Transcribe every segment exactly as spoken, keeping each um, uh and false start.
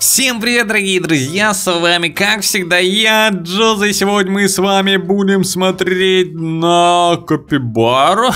Всем привет, дорогие друзья, с вами, как всегда, я, Джоза, и сегодня мы с вами будем смотреть на капибару.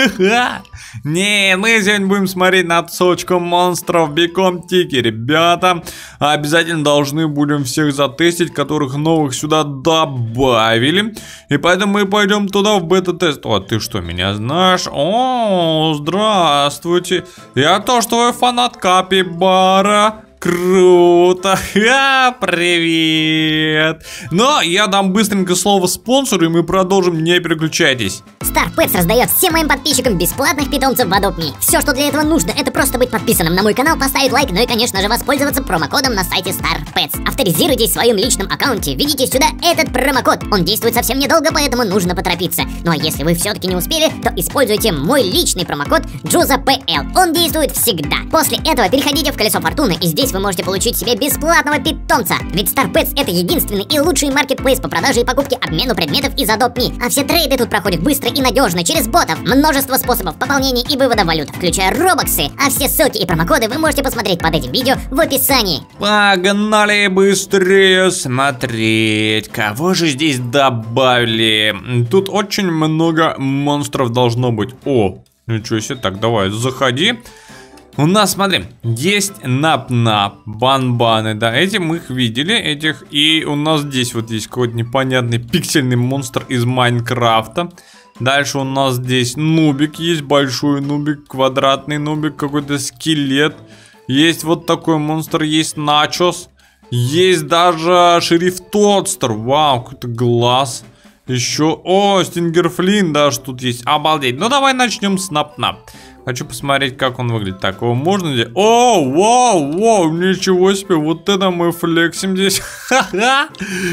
Не, мы сегодня будем смотреть на отсылочку монстров в Биком Тике, ребята. Обязательно должны будем всех затестить, которых новых сюда добавили. И поэтому мы пойдем туда в бета-тест. О, ты что, меня знаешь? О, здравствуйте. Я тоже твой фанат капибара. Круто! Ха, привет! Но я дам быстренько слово спонсору, и мы продолжим, не переключайтесь. Star Pets раздает всем моим подписчикам бесплатных питомцев в Adopt Me. Все, что для этого нужно, это просто быть подписанным на мой канал, поставить лайк, ну и, конечно же, воспользоваться промокодом на сайте Star Pets. Авторизируйтесь в своем личном аккаунте, введите сюда этот промокод. Он действует совсем недолго, поэтому нужно поторопиться. Ну а если вы все-таки не успели, то используйте мой личный промокод JozaPL. Он действует всегда. После этого переходите в колесо фортуны, и здесь вы можете получить себе бесплатного питомца. Ведь Star Pets это единственный и лучший маркетплейс по продаже и покупке обмену предметов из Adopt Me. А все трейды тут проходят быстро и надежно через ботов. Множество способов пополнения и вывода валют, включая робоксы. А все ссылки и промокоды вы можете посмотреть под этим видео в описании. Погнали быстрее смотреть, кого же здесь добавили. Тут очень много монстров должно быть. О, ничего себе. Так, давай, заходи. У нас, смотри, есть Нап-Нап, Бан-Баны, да, эти мы их видели, этих, и у нас здесь вот есть какой-то непонятный пиксельный монстр из Майнкрафта. Дальше у нас здесь нубик есть, большой нубик, квадратный нубик, какой-то скелет. Есть вот такой монстр, есть начос, есть даже шериф Тодстер, вау, какой-то глаз. Еще, о, Стингерфлин даже тут есть, обалдеть. Ну давай начнем с Нап-Нап. Хочу посмотреть, как он выглядит. Так, его можно здесь? О, вау, вау, ничего себе. Вот это мы флексим здесь. Ха-ха.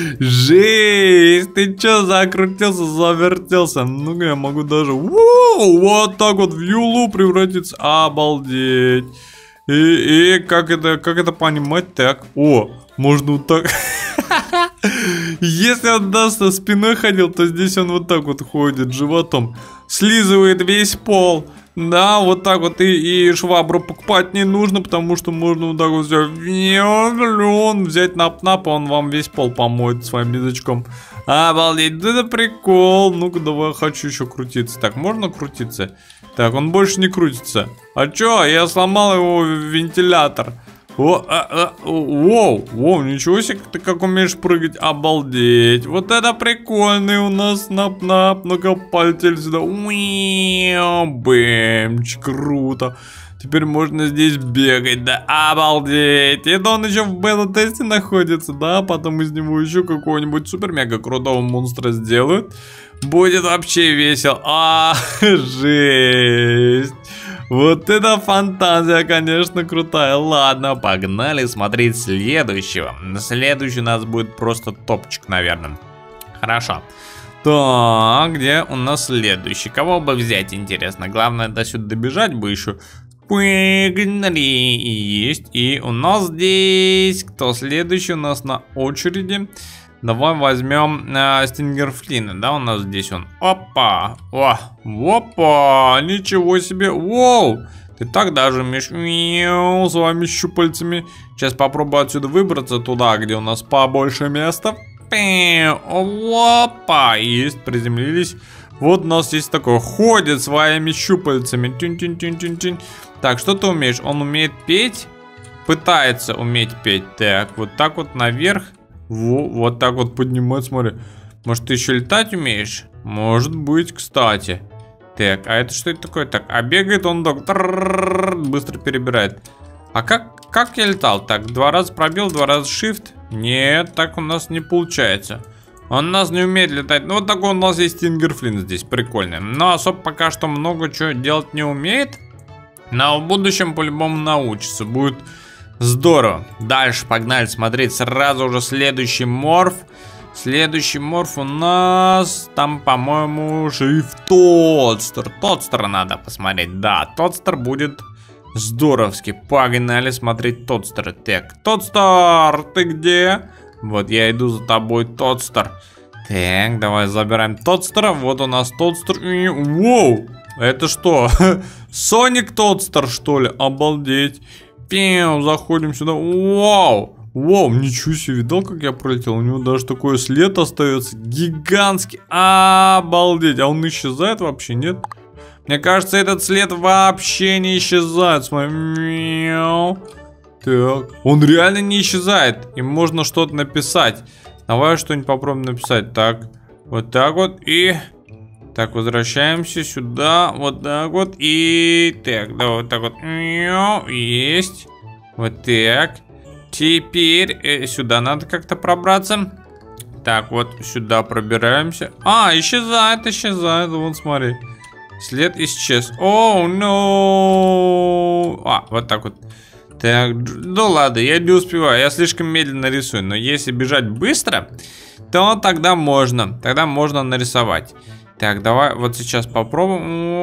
Жесть. Ты чё, закрутился, завертелся? Ну-ка, я могу даже воу, вот так вот в юлу превратиться. Обалдеть. И, и как это, как это понимать? Так, о, можно вот так. Если он, да, со спиной ходил, то здесь он вот так вот ходит животом. Слизывает весь пол. Да, вот так вот, и, и швабру покупать не нужно, потому что можно вот так вот взять, взять Нап-Нап, он вам весь пол помоет своим язычком. Обалдеть, да это прикол. Ну-ка, давай, хочу еще крутиться. Так, можно крутиться? Так, он больше не крутится. А чё, я сломал его вентилятор. О, а, а, воу, воу, ничего себе, ты как умеешь прыгать, обалдеть. Вот это прикольный у нас Нап-Нап. Ну-ка, пальцель сюда. Бэмч, круто. Теперь можно здесь бегать, да, обалдеть. Это он еще в бета-тесте находится, да. Потом из него еще какого-нибудь супер-мега крутого монстра сделают. Будет вообще весело. А, жесть. Вот это фантазия, конечно, крутая. Ладно, погнали смотреть следующего. Следующий у нас будет просто топчик, наверное. Хорошо. Так, где у нас следующий? Кого бы взять, интересно? Главное, до сюда добежать бы еще. Погнали. Есть. И у нас здесь... Кто следующий у нас на очереди? Давай возьмем э, Стингерфлина, да, у нас здесь он. Опа, о, опа, ничего себе, воу, ты так даже умеешь, мяу, своими щупальцами. Сейчас попробую отсюда выбраться туда, где у нас побольше места. Опа, есть, приземлились. Вот у нас есть такой, ходит своими щупальцами. Тюнь-тюнь-тюнь-тюнь-тюнь. Так, что ты умеешь? Он умеет петь, пытается уметь петь. Так, вот так вот наверх. Во, вот так вот поднимать, смотри. Может, ты еще летать умеешь? Может быть, кстати. Так, а это что это такое? Так, а бегает он так, быстро перебирает. А как, как я летал? Так, два раза пробил, два раза shift. Нет, так у нас не получается. Он у нас не умеет летать. Ну, вот такой у нас есть Стингерфлин здесь, прикольный. Но особо пока что много чего делать не умеет. Но в будущем по-любому научится. Будет... Здорово. Дальше погнали смотреть сразу уже следующий морф. Следующий морф у нас... Там, по-моему, шериф Тодстер. Тодстера надо посмотреть. Да, Тодстер будет здоровски. Погнали смотреть Тодстера. Так, Тодстер, ты где? Вот, я иду за тобой, Тодстер. Так, давай забираем Тодстера. Вот у нас Тодстер. Воу, это что? Соник Тодстер, что ли? Обалдеть. Пиу, заходим сюда. Вау! Вау, ничего себе, видал, как я пролетел? У него даже такой след остается гигантский. Обалдеть, а он исчезает вообще, нет? Мне кажется, этот след вообще не исчезает. Смотри. Так, он реально не исчезает. Им можно что-то написать. Давай что-нибудь попробуем написать. Так, вот так вот и... Так, возвращаемся сюда. Вот так вот и... Так, да, вот так вот. Есть. Вот так. Теперь э, сюда надо как-то пробраться. Так, вот сюда пробираемся. А, исчезает, исчезает. Вон, смотри. След исчез. О, oh, no. А, вот так вот. Так, ну ладно, я не успеваю. Я слишком медленно рисую. Но если бежать быстро, то тогда можно. Тогда можно нарисовать. Так, давай вот сейчас попробуем.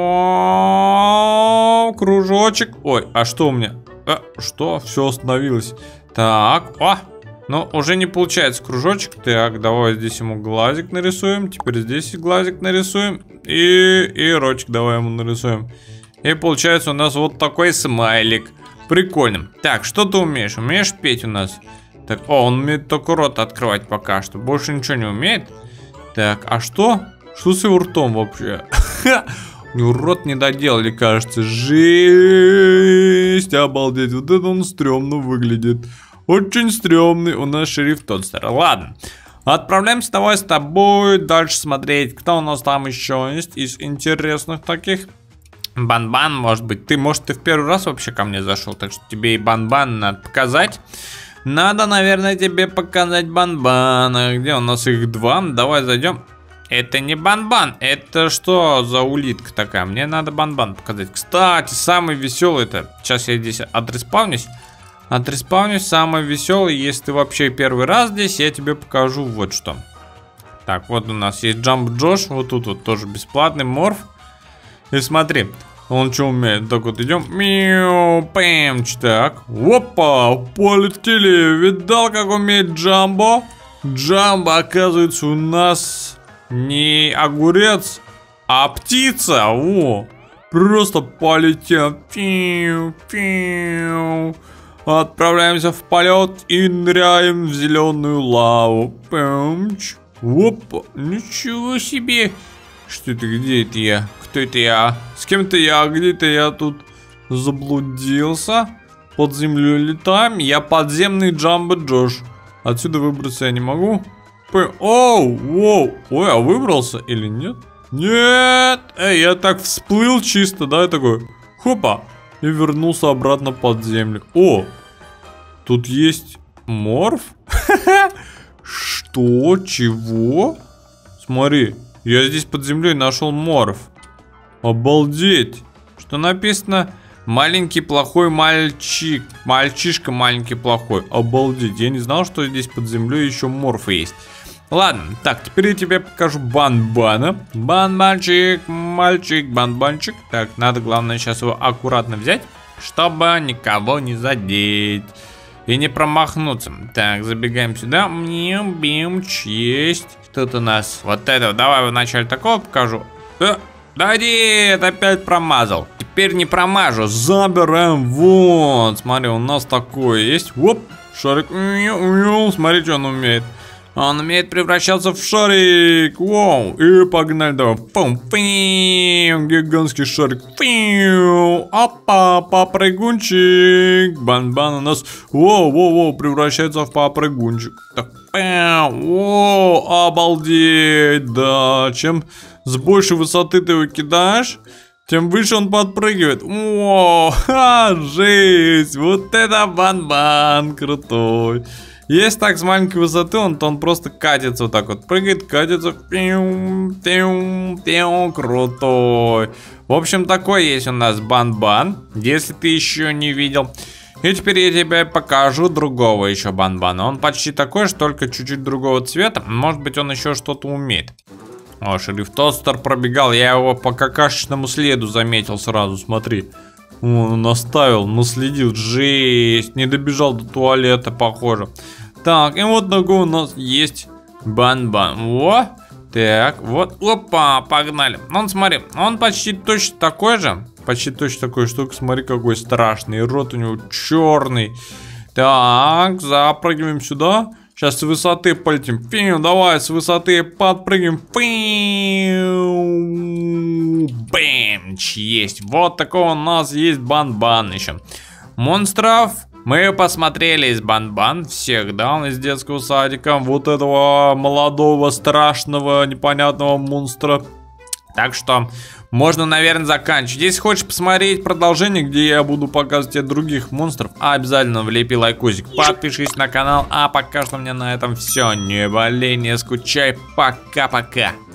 О, кружочек. Ой, а что у меня? А, что? Все остановилось. Так, о, ну уже не получается кружочек. Так, давай здесь ему глазик нарисуем. Теперь здесь глазик нарисуем. И, и ротик давай ему нарисуем. И получается у нас вот такой смайлик. Прикольно. Так, что ты умеешь? Умеешь петь у нас? Так, о, он умеет только рот открывать пока что. Больше ничего не умеет. Так, а что? Что с его ртом вообще? У него рот не доделали, кажется. Жесть, обалдеть. Вот это он стрёмно выглядит. Очень стрёмный у нас шериф Тодстер. Ладно. Отправляемся давай с тобой дальше смотреть, кто у нас там еще есть из интересных таких. Бан-бан, может быть. Ты, может, ты в первый раз вообще ко мне зашел, так что тебе и бан-бан надо показать. Надо, наверное, тебе показать бан-бана. Где у нас их два? Давай зайдем. Это не бан-бан, это что за улитка такая? Мне надо бан-бан показать. Кстати, самый веселый это... Сейчас я здесь отреспавнюсь. Отреспавнюсь, самый веселый, если ты вообще первый раз здесь, я тебе покажу вот что. Так, вот у нас есть Джамп Джош, вот тут вот тоже бесплатный морф. И смотри, он что умеет? Так вот идем. Миу, пэмч, так. Опа, полетели. Видал, как умеет Джамбо? Джамбо, оказывается, у нас не огурец, а птица. О, просто полетел. Пиу, пиу. Отправляемся в полет и ныряем в зеленую лаву. Пэмч. Опа, ничего себе. Что это, где это я? Кто это я? С кем-то я, где-то я тут заблудился. Под землей летаем. Я подземный Джамбо Джош. Отсюда выбраться я не могу. П Оу, воу. Ой, а выбрался или нет? Нет. Эй, я так всплыл чисто, да, я такой. Хопа. И вернулся обратно под землю. О, тут есть морф? Что? Чего? Смотри. Я здесь под землей нашел морф. Обалдеть. Что написано? Маленький плохой мальчик. Мальчишка маленький плохой. Обалдеть. Я не знал, что здесь под землей еще морфы есть. Ладно, так, теперь я тебе покажу бан-бана. Бан-банчик, мальчик, бан-банчик. Так, надо, главное, сейчас его аккуратно взять, чтобы никого не задеть. И не промахнуться. Так, забегаем сюда. Бим-бимч, есть. Тут у нас вот это. Давай вначале такого покажу. Э, да нет, опять промазал. Теперь не промажу. Забираем. Вот, смотри, у нас такое есть. Оп, шарик. Смотри, что он умеет. Он умеет превращаться в шарик. Воу. И погнали, давай. Пум, пим. Гигантский шарик. Пим. Опа, попрыгунчик. Бан-бан у нас. Воу, воу, воу. Превращается в попрыгунчик. Так. Воу, обалдеть. Да, чем с большей высоты ты его кидаешь, тем выше он подпрыгивает. Воу, ха, жесть. Вот это бан-бан крутой. Есть так с маленькой высоты, он, то он просто катится вот так вот. Прыгает, катится. Пиу, пиу, пиу, крутой. В общем, такой есть у нас бан-бан, если ты еще не видел. И теперь я тебе покажу другого еще бан-бана. Он почти такой же, только чуть-чуть другого цвета. Может быть, он еще что-то умеет. О, шериф Тодстер пробегал. Я его по какашечному следу заметил сразу, смотри. Он наставил, наследил. Жесть, не добежал до туалета, похоже. Так, и вот такой у нас есть бан-бан. Во, так, вот, опа, погнали. Он, смотри, он почти точно такой же. Почти точно такой штука, смотри, какой страшный. Рот у него черный. Так, запрыгиваем сюда. Сейчас с высоты полетим. Фиу, давай, с высоты подпрыгнем. Фиу. Бэм, есть. Вот такой у нас есть Бан-Бан еще. Монстров мы посмотрели из Бан-Бан. Всех, да, из детского садика. Вот этого молодого, страшного, непонятного монстра. Так что можно, наверное, заканчивать. Если хочешь посмотреть продолжение, где я буду показывать тебе других монстров, обязательно влепи лайкусик, подпишись на канал. А пока что у меня на этом все. Не болей, не скучай. Пока-пока.